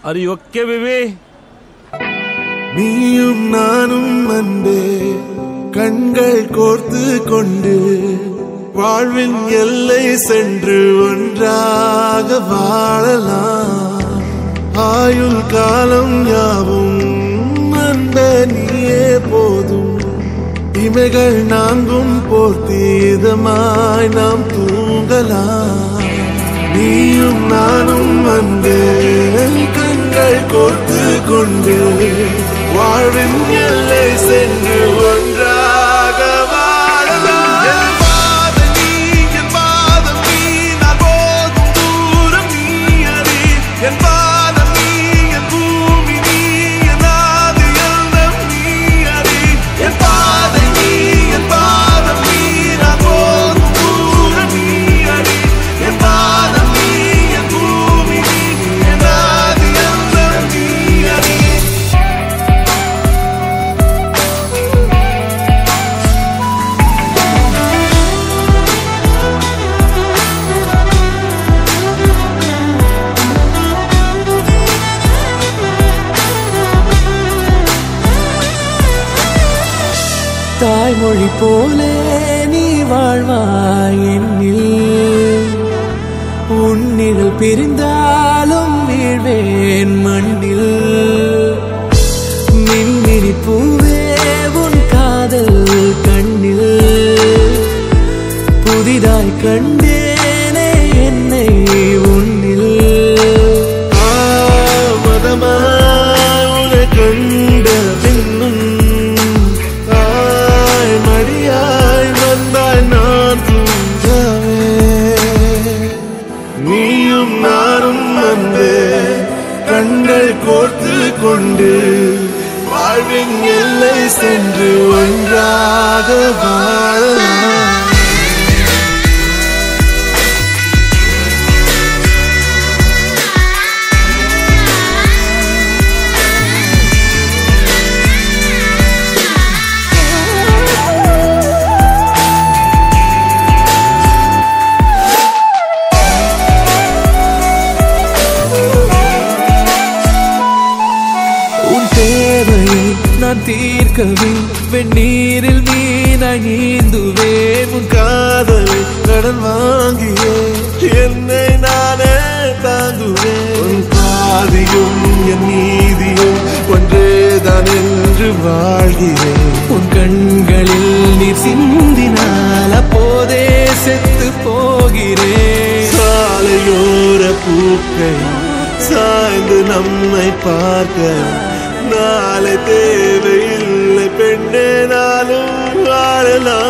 Are you okay, baby? நீயும் நானும் அன்பே கண்கள் கோர்த்து கொண்டு வாழ்வின் எல்லை சென்று ஒன்றாக வாழலாம். ஆயுள் காலம் யாவும் அன்பே நீயே போதும். இமைகள் நான்கும் போர்த்தீதமாய் நாம் தூங்கலாம். நீயும் நானும் அன்பே கண்கள் கோர்த்து கொண்டு வாழ்வின் எல்லை சென்று ஒன்றாக வாழலாம். என் பாதம் நீ நான் போகும் தூரம் நீ அறி. என் பாதம் நீ என் பூமி நீ என் ஆதி எல்லாம் நீ அறி. என் பாதம் நீ நான் போகும் தூரம் நீ அறி. என் பாதம் நீ என் பூமி நீ என் ஆதி எல்லாம் நீ அறி. தாய்மொழி போலே நீ வாழ்வாய் என்னில். உன்னில் பிரிந்தாலும் வீழ்வேன் மண்ணில். மின்மினி பூவே உன் காதல் கண்ணில் புதிதாய் கண்டேனே என்னை உன்னில். மதமாய் கண்ட பின்னும் மடியாய் வந்தாய் நான் தூங்கவே. நீயும் நானும் அன்பே கண்கள் கோர்த்து கொண்டு வாழ்வின் எல்லை சென்று ஒன்றாக வாழலாம். நான் தீர்க்கவே வெந்நீரில் மீனாய் நீந்துவேன். உன் காதலை கடன் வாங்கியே என்னை நானே தாங்குவேன். உன் பாதியும் என் நீதியும் ஒன்றேதான் என்று வாழ்கிறேன். உன் கண்களில் நீர் சிந்தினால் அப்போதே செத்து போகிறேன். சாலையோர பூக்கள் சாய்ந்து நம்மை பார்க்க நாளை தேவையில்லை பெண்ணே நானும் வாழலாம்.